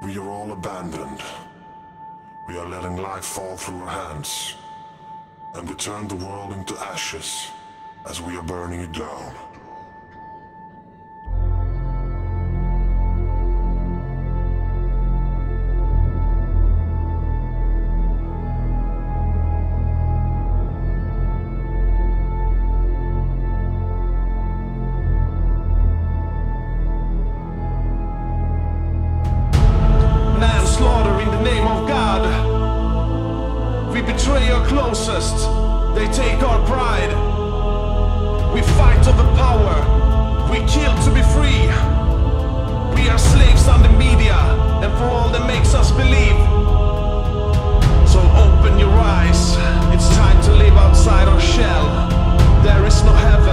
We are all abandoned. We are letting life fall through our hands. And we turn the world into ashes as we are burning it down. Manslaughter in the name of God. We betray our closest. They take our pride. We fight over power. We kill to be free. We are slaves under media and for all that makes us believe. So open your eyes. It's time to live outside our shell. There is no heaven.